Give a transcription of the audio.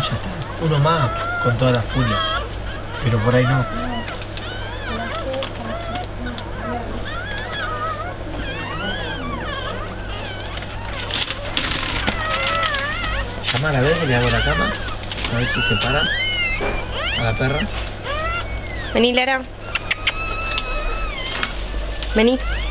ya está. Uno más con toda la furia. Pero por ahí no. Llamar a ver que le hago la cama. A ver si se para. A la perra. Vení, Lara. Vení.